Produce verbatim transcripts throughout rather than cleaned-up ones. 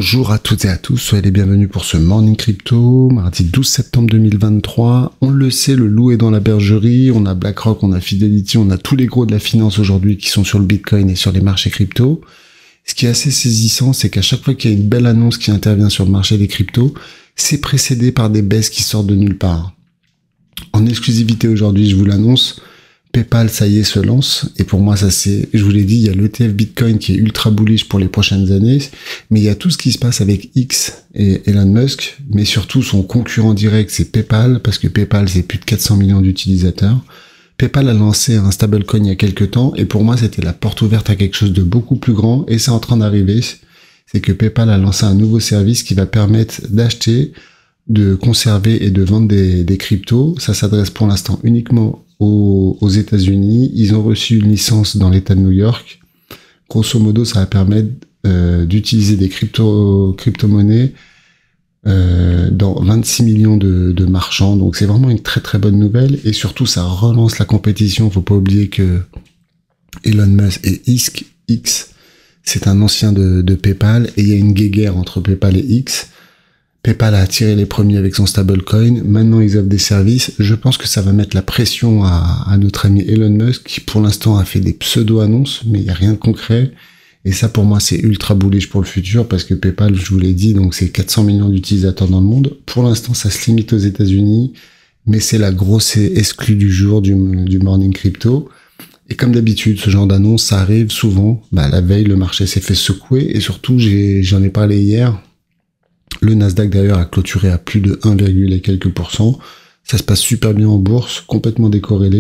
Bonjour à toutes et à tous, soyez les bienvenus pour ce Morning Crypto, mardi douze septembre deux mille vingt-trois. On le sait, le loup est dans la bergerie, on a BlackRock, on a Fidelity, on a tous les gros de la finance aujourd'hui qui sont sur le Bitcoin et sur les marchés crypto. Ce qui est assez saisissant, c'est qu'à chaque fois qu'il y a une belle annonce qui intervient sur le marché des cryptos, c'est précédé par des baisses qui sortent de nulle part. En exclusivité aujourd'hui, je vous l'annonce, PayPal, ça y est, se lance. Et pour moi, ça c'est, je vous l'ai dit, il y a l'E T F Bitcoin qui est ultra bullish pour les prochaines années. Mais il y a tout ce qui se passe avec X et Elon Musk. Mais surtout, son concurrent direct, c'est PayPal. Parce que PayPal, c'est plus de quatre cents millions d'utilisateurs. PayPal a lancé un stablecoin il y a quelques temps. Et pour moi, c'était la porte ouverte à quelque chose de beaucoup plus grand. Et c'est en train d'arriver. C'est que PayPal a lancé un nouveau service qui va permettre d'acheter, de conserver et de vendre des, des cryptos. Ça s'adresse pour l'instant uniquement aux, aux États-Unis. Ils ont reçu une licence dans l'État de New York. Grosso modo, ça va permettre euh, d'utiliser des crypto, crypto-monnaies euh, dans vingt-six millions de, de marchands. Donc c'est vraiment une très très bonne nouvelle. Et surtout, ça relance la compétition. Faut pas oublier que Elon Musk et X, X c'est un ancien de, de PayPal. Et il y a une guéguerre entre PayPal et X. PayPal a attiré les premiers avec son stablecoin. Maintenant, ils offrent des services. Je pense que ça va mettre la pression à, à notre ami Elon Musk, qui pour l'instant a fait des pseudo-annonces, mais il n'y a rien de concret. Et ça, pour moi, c'est ultra bullish pour le futur, parce que PayPal, je vous l'ai dit, donc c'est quatre cents millions d'utilisateurs dans le monde. Pour l'instant, ça se limite aux États-Unis, mais c'est la grosse exclue du jour du, du Morning Crypto. Et comme d'habitude, ce genre d'annonce, ça arrive souvent. Bah, la veille, le marché s'est fait secouer, et surtout, j'ai, j'en ai parlé hier. Le Nasdaq d'ailleurs a clôturé à plus de un virgule et quelques pourcents. Ça se passe super bien en bourse, complètement décorrélé.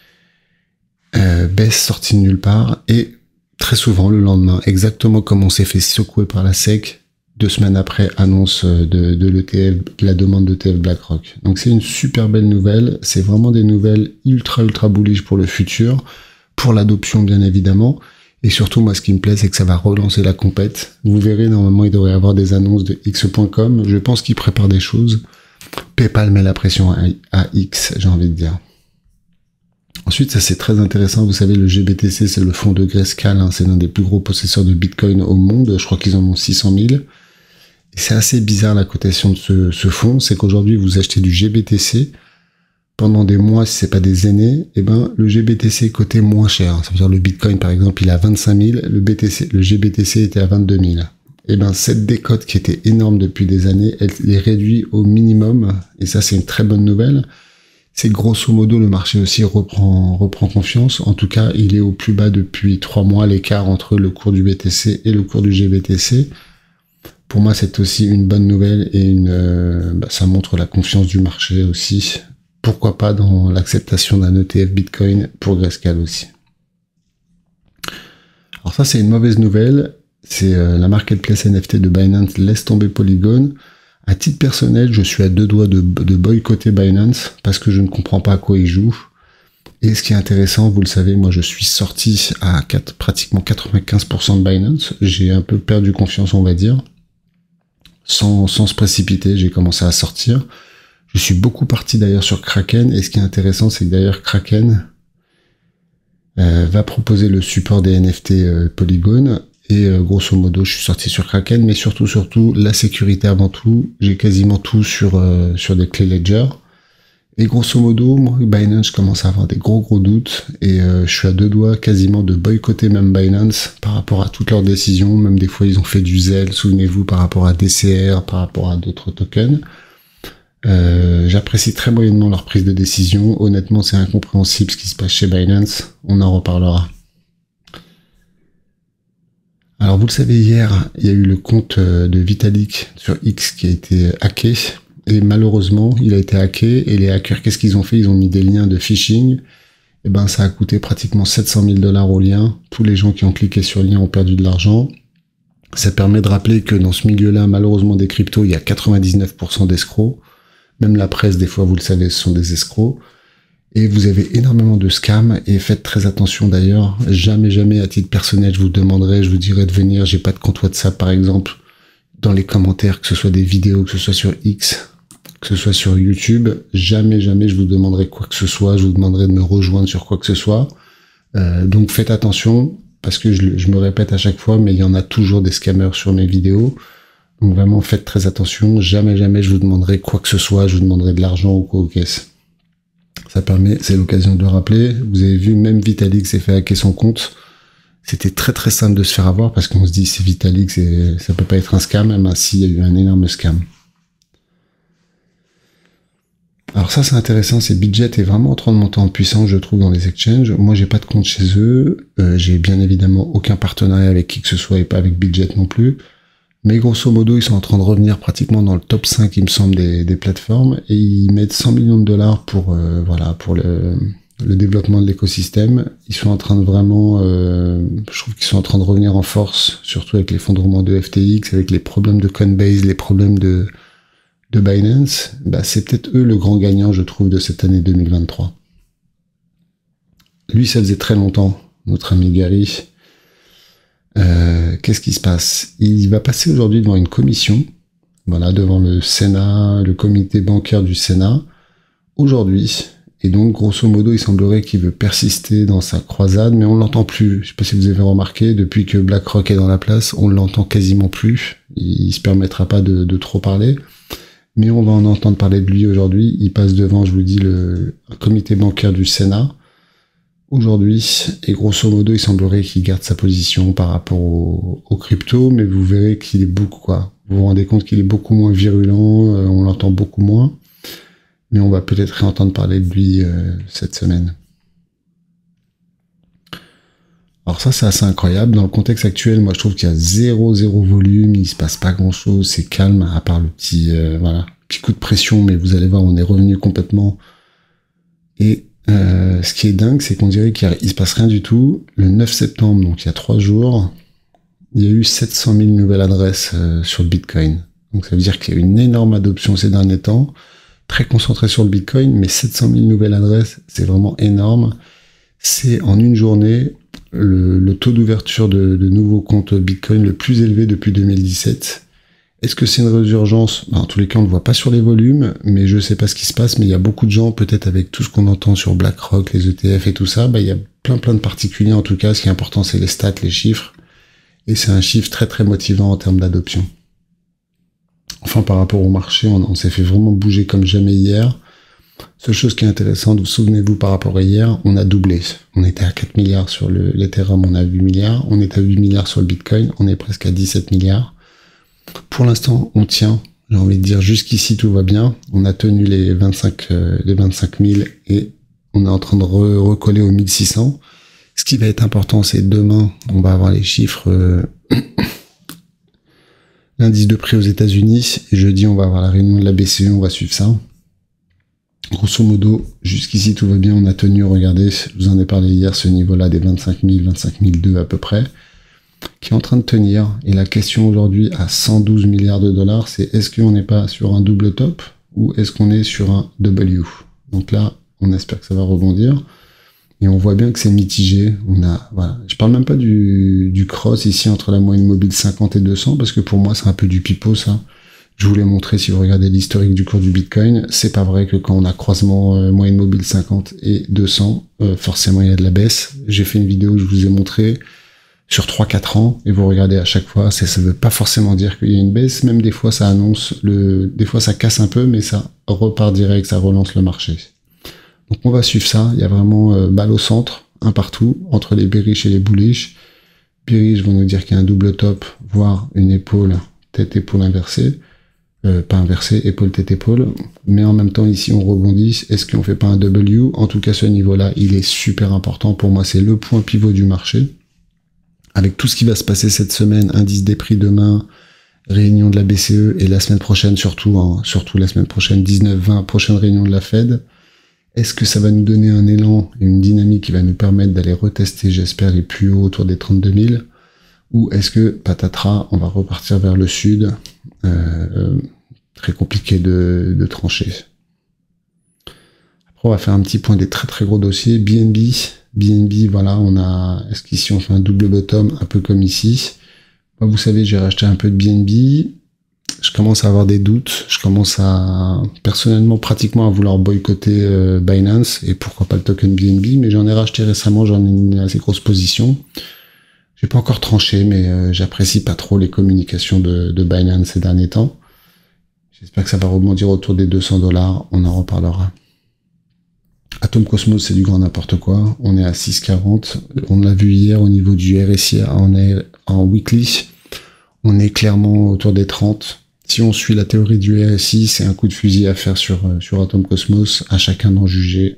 Euh, baisse sortie de nulle part. Et très souvent le lendemain, exactement comme on s'est fait secouer par la S E C, deux semaines après, annonce de, de l'E T F, de la demande d'E T F BlackRock. Donc c'est une super belle nouvelle. C'est vraiment des nouvelles ultra ultra bullish pour le futur, pour l'adoption bien évidemment. Et surtout, moi, ce qui me plaît, c'est que ça va relancer la compète. Vous verrez, normalement, il devrait y avoir des annonces de X point com. Je pense qu'ils préparent des choses. PayPal met la pression à, à X, j'ai envie de dire. Ensuite, ça, c'est très intéressant. Vous savez, le G B T C, c'est le fonds de Grayscale. Hein, c'est l'un des plus gros possesseurs de Bitcoin au monde. Je crois qu'ils en ont six cent mille. Et c'est assez bizarre, la cotation de ce, ce fonds. C'est qu'aujourd'hui, vous achetez du G B T C. Pendant des mois, si c'est pas des années, eh ben, le G B T C cotait moins cher. Ça veut dire le Bitcoin, par exemple, il est à vingt-cinq mille, le B T C, le G B T C était à vingt-deux mille. Eh ben, cette décote qui était énorme depuis des années, elle est réduite au minimum. Et ça, c'est une très bonne nouvelle. C'est grosso modo, le marché aussi reprend, reprend confiance. En tout cas, il est au plus bas depuis trois mois, l'écart entre le cours du B T C et le cours du G B T C. Pour moi, c'est aussi une bonne nouvelle et une, euh, bah, ça montre la confiance du marché aussi. Pourquoi pas dans l'acceptation d'un E T F Bitcoin pour Grayscale aussi. Alors ça, c'est une mauvaise nouvelle. C'est euh, la marketplace N F T de Binance laisse tomber Polygon. À titre personnel, je suis à deux doigts de, de boycotter Binance parce que je ne comprends pas à quoi ils jouent. Et ce qui est intéressant, vous le savez, moi je suis sorti à quatre, pratiquement quatre-vingt-quinze pour cent de Binance. J'ai un peu perdu confiance, on va dire. Sans, sans se précipiter, j'ai commencé à sortir. Je suis beaucoup parti d'ailleurs sur Kraken, et ce qui est intéressant, c'est que d'ailleurs Kraken euh, va proposer le support des N F T euh, Polygon, et euh, grosso modo, je suis sorti sur Kraken, mais surtout, surtout, la sécurité avant tout. J'ai quasiment tout sur euh, sur des clés Ledger, et grosso modo, moi, Binance, je commence à avoir des gros gros doutes, et euh, je suis à deux doigts quasiment de boycotter même Binance par rapport à toutes leurs décisions. Même des fois, ils ont fait du zèle, souvenez-vous, par rapport à D C R, par rapport à d'autres tokens. Euh, j'apprécie très moyennement leur prise de décision. Honnêtement, c'est incompréhensible ce qui se passe chez Binance. On en reparlera. Alors, vous le savez, hier, il y a eu le compte de Vitalik sur X qui a été hacké. Et malheureusement, il a été hacké. Et les hackers, qu'est-ce qu'ils ont fait? Ils ont mis des liens de phishing. Et ben, ça a coûté pratiquement sept cent mille dollars au lien. Tous les gens qui ont cliqué sur le lien ont perdu de l'argent. Ça permet de rappeler que dans ce milieu-là, malheureusement, des cryptos, il y a quatre-vingt-dix-neuf pour cent d'escrocs. Même la presse, des fois, vous le savez, ce sont des escrocs. Et vous avez énormément de scams. Et faites très attention d'ailleurs. Jamais, jamais, à titre personnel, je vous demanderai, je vous dirai de venir. J'ai pas de compte WhatsApp, par exemple, dans les commentaires, que ce soit des vidéos, que ce soit sur X, que ce soit sur YouTube. Jamais, jamais, je vous demanderai quoi que ce soit. Je vous demanderai de me rejoindre sur quoi que ce soit. Euh, donc, faites attention. Parce que je, je me répète à chaque fois, mais il y en a toujours des scammers sur mes vidéos. Donc vraiment, faites très attention. Jamais, jamais je vous demanderai quoi que ce soit. Je vous demanderai de l'argent ou quoi aux caisses. Ça permet, c'est l'occasion de le rappeler. Vous avez vu, même Vitalik s'est fait hacker son compte. C'était très très simple de se faire avoir parce qu'on se dit c'est Vitalik, c'est, ça peut pas être un scam. Eh ben si, il y a eu un énorme scam. Alors ça c'est intéressant, c'est Bitget est vraiment en train de monter en puissance, je trouve, dans les exchanges. Moi j'ai pas de compte chez eux, euh, j'ai bien évidemment aucun partenariat avec qui que ce soit et pas avec Bitget non plus. Mais grosso modo, ils sont en train de revenir pratiquement dans le top cinq, il me semble, des, des plateformes, et ils mettent cent millions de dollars pour, euh, voilà, pour le, le développement de l'écosystème. Ils sont en train de vraiment, euh, je trouve qu'ils sont en train de revenir en force, surtout avec l'effondrement de F T X, avec les problèmes de Coinbase, les problèmes de, de Binance. Bah, c'est peut-être eux le grand gagnant, je trouve, de cette année deux mille vingt-trois. Lui, ça faisait très longtemps, notre ami Gary. Euh, qu'est-ce qui se passe? Il va passer aujourd'hui devant une commission, voilà, devant le Sénat, le comité bancaire du Sénat, aujourd'hui. Et donc, grosso modo, il semblerait qu'il veut persister dans sa croisade, mais on l'entend plus. Je sais pas si vous avez remarqué, depuis que BlackRock est dans la place, on l'entend quasiment plus. Il, il se permettra pas de, de trop parler. Mais on va en entendre parler de lui aujourd'hui. Il passe devant, je vous dis, le comité bancaire du Sénat aujourd'hui, et grosso modo, il semblerait qu'il garde sa position par rapport au, au crypto, mais vous verrez qu'il est beaucoup, quoi. Vous vous rendez compte qu'il est beaucoup moins virulent, euh, on l'entend beaucoup moins, mais on va peut-être réentendre parler de lui euh, cette semaine. Alors ça, c'est assez incroyable. Dans le contexte actuel, moi, je trouve qu'il y a zéro, zéro volume, il se passe pas grand-chose, c'est calme, à part le petit, euh, voilà, petit coup de pression, mais vous allez voir, on est revenu complètement, et Euh, ce qui est dingue, c'est qu'on dirait qu'il ne se passe rien du tout. Le neuf septembre, donc il y a trois jours, il y a eu sept cent mille nouvelles adresses euh, sur le Bitcoin. Donc ça veut dire qu'il y a eu une énorme adoption ces derniers temps, très concentrée sur le Bitcoin, mais sept cent mille nouvelles adresses, c'est vraiment énorme. C'est en une journée le, le taux d'ouverture de, de nouveaux comptes Bitcoin le plus élevé depuis deux mille dix-sept. Est-ce que c'est une résurgence? Ben, en tous les cas, on ne le voit pas sur les volumes, mais je ne sais pas ce qui se passe, mais il y a beaucoup de gens, peut-être avec tout ce qu'on entend sur BlackRock, les E T F et tout ça, ben, il y a plein plein de particuliers en tout cas. Ce qui est important, c'est les stats, les chiffres, et c'est un chiffre très très motivant en termes d'adoption. Enfin, par rapport au marché, on, on s'est fait vraiment bouger comme jamais hier. Seule chose qui est intéressante, vous souvenez-vous, par rapport à hier, on a doublé. On était à quatre milliards sur le, l'Ethereum, on a huit milliards, on est à huit milliards sur le Bitcoin, on est presque à dix-sept milliards. Pour l'instant, on tient, j'ai envie de dire, jusqu'ici tout va bien. On a tenu les vingt-cinq, euh, les vingt-cinq mille et on est en train de re recoller aux mille six cents. Ce qui va être important, c'est demain, on va avoir les chiffres, euh, l'indice de prix aux États-Unis, et jeudi, on va avoir la réunion de la B C E, on va suivre ça. Grosso modo, jusqu'ici tout va bien, on a tenu, regardez, je vous en ai parlé hier, ce niveau-là des vingt-cinq mille, vingt-cinq mille deux à peu près, qui est en train de tenir. Et la question aujourd'hui à cent douze milliards de dollars, c'est est-ce qu'on n'est pas sur un double top ou est-ce qu'on est sur un W? Donc là, on espère que ça va rebondir. Et on voit bien que c'est mitigé. On a, voilà. Je parle même pas du, du cross ici entre la moyenne mobile cinquante et deux cents, parce que pour moi, c'est un peu du pipeau, ça. Je vous l'ai montré si vous regardez l'historique du cours du Bitcoin. C'est pas vrai que quand on a croisement euh, moyenne mobile cinquante et deux cents, euh, forcément il y a de la baisse. J'ai fait une vidéo où je vous ai montré sur trois quatre ans, et vous regardez à chaque fois, ça ne veut pas forcément dire qu'il y a une baisse, même des fois ça annonce, le, des fois ça casse un peu, mais ça repart direct, ça relance le marché. Donc on va suivre ça, il y a vraiment euh, balle au centre, un partout, entre les bearish et les bullish. Bearish vont nous dire qu'il y a un double top, voire une épaule, tête-épaule inversée, euh, pas inversée, épaule, tête-épaule, mais en même temps ici on rebondit, est-ce qu'on fait pas un W? En tout cas ce niveau-là, il est super important, pour moi c'est le point pivot du marché. Avec tout ce qui va se passer cette semaine, indice des prix demain, réunion de la B C E, et la semaine prochaine, surtout, hein, surtout la semaine prochaine, dix-neuf vingt, prochaine réunion de la Fed, est-ce que ça va nous donner un élan et une dynamique qui va nous permettre d'aller retester, j'espère, les plus hauts autour des trente-deux mille, ou est-ce que, patatras, on va repartir vers le sud, euh, très compliqué de, de trancher. Après, on va faire un petit point des très très gros dossiers, B N B, B N B, voilà, on a, est-ce qu'ici on fait un double bottom, un peu comme ici? Moi, vous savez, j'ai racheté un peu de B N B, je commence à avoir des doutes, je commence à, personnellement, pratiquement à vouloir boycotter euh, Binance, et pourquoi pas le token B N B, mais j'en ai racheté récemment, j'en ai une assez grosse position. J'ai pas encore tranché, mais euh, j'apprécie pas trop les communications de, de Binance ces derniers temps. J'espère que ça va rebondir autour des deux cents dollars, on en reparlera. Atom Cosmos, c'est du grand n'importe quoi. On est à six quarante. On l'a vu hier au niveau du R S I, on est en weekly. On est clairement autour des trente. Si on suit la théorie du R S I, c'est un coup de fusil à faire sur, sur Atom Cosmos. À chacun d'en juger.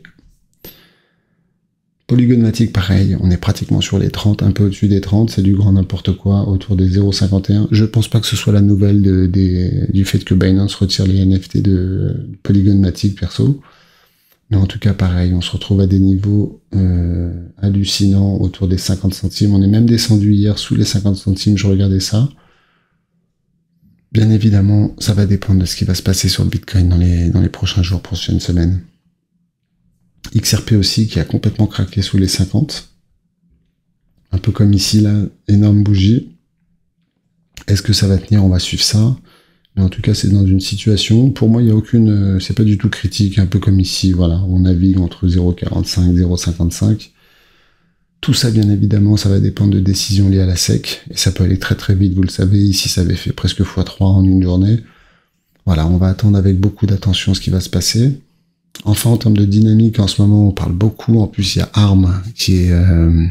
Polygonmatic, pareil. On est pratiquement sur les trente, un peu au-dessus des trente. C'est du grand n'importe quoi, autour des zéro virgule cinquante et un. Je pense pas que ce soit la nouvelle de, des, du fait que Binance retire les N F T de Polygonmatic, perso. Mais en tout cas, pareil, on se retrouve à des niveaux euh, hallucinants autour des cinquante centimes. On est même descendu hier sous les cinquante centimes, je regardais ça. Bien évidemment, ça va dépendre de ce qui va se passer sur le Bitcoin dans les, dans les prochains jours, prochaines semaines. X R P aussi, qui a complètement craqué sous les cinquante. Un peu comme ici, là, énorme bougie. Est-ce que ça va tenir? On va suivre ça. Mais en tout cas, c'est dans une situation, pour moi, il n'y a aucune, c'est pas du tout critique, un peu comme ici, voilà, on navigue entre zéro virgule quarante-cinq et zéro virgule cinquante-cinq. Tout ça, bien évidemment, ça va dépendre de décisions liées à la S E C, et ça peut aller très très vite, vous le savez, ici, ça avait fait presque fois trois en une journée. Voilà, on va attendre avec beaucoup d'attention ce qui va se passer. Enfin, en termes de dynamique, en ce moment, on parle beaucoup, en plus, il y a ARM, qui est... Euh,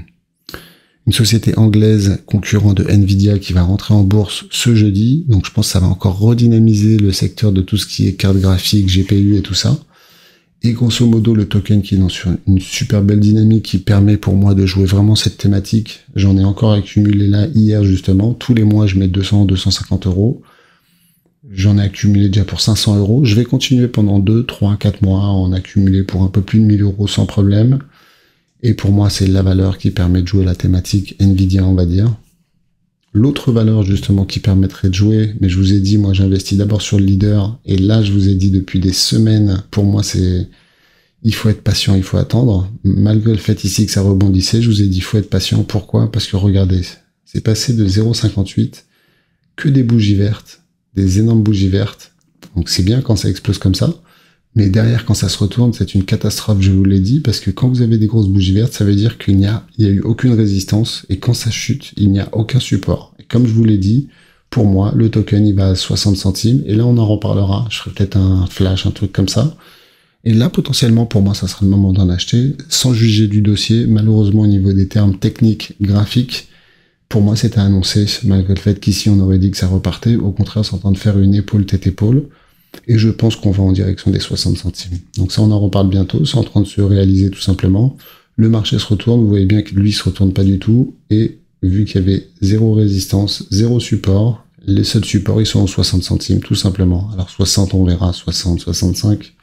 une société anglaise concurrent de Nvidia qui va rentrer en bourse ce jeudi. Donc je pense que ça va encore redynamiser le secteur de tout ce qui est carte graphique, G P U et tout ça. Et grosso modo, le token qui est dans sur une super belle dynamique qui permet pour moi de jouer vraiment cette thématique. J'en ai encore accumulé là hier justement. Tous les mois, je mets deux cents, deux cent cinquante euros. J'en ai accumulé déjà pour cinq cents euros. Je vais continuer pendant deux, trois, quatre mois à en accumuler pour un peu plus de mille euros sans problème. Et pour moi, c'est la valeur qui permet de jouer la thématique Nvidia, on va dire. L'autre valeur, justement, qui permettrait de jouer, mais je vous ai dit, moi, j'investis d'abord sur le leader, et là, je vous ai dit depuis des semaines, pour moi, c'est... Il faut être patient, il faut attendre. Malgré le fait ici que ça rebondissait, je vous ai dit, il faut être patient. Pourquoi? Parce que regardez, c'est passé de zéro virgule cinquante-huit, que des bougies vertes, des énormes bougies vertes. Donc c'est bien quand ça explose comme ça. Mais derrière, quand ça se retourne, c'est une catastrophe, je vous l'ai dit, parce que quand vous avez des grosses bougies vertes, ça veut dire qu'il n'y a, il y a eu aucune résistance, et quand ça chute, il n'y a aucun support. Et comme je vous l'ai dit, pour moi, le token, il va à soixante centimes, et là, on en reparlera. Je ferai peut-être un flash, un truc comme ça. Et là, potentiellement, pour moi, ça sera le moment d'en acheter, sans juger du dossier. Malheureusement, au niveau des termes techniques, graphiques, pour moi, c'était annoncé, malgré le fait qu'ici, on aurait dit que ça repartait. Au contraire, c'est en train de faire une épaule tête épaule. Et je pense qu'on va en direction des soixante centimes. Donc ça, on en reparle bientôt. C'est en train de se réaliser tout simplement. Le marché se retourne. Vous voyez bien que lui, il se retourne pas du tout. Et vu qu'il y avait zéro résistance, zéro support, les seuls supports, ils sont en soixante centimes, tout simplement. Alors soixante, on verra. soixante, soixante-cinq.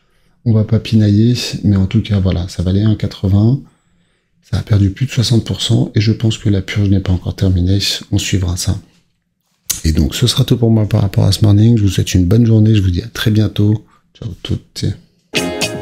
On va pas pinailler. Mais en tout cas, voilà. Ça valait un virgule quatre-vingts. Ça a perdu plus de soixante pour cent. Et je pense que la purge n'est pas encore terminée. On suivra ça. Et donc, ce sera tout pour moi par rapport à ce morning. Je vous souhaite une bonne journée. Je vous dis à très bientôt. Ciao toutes.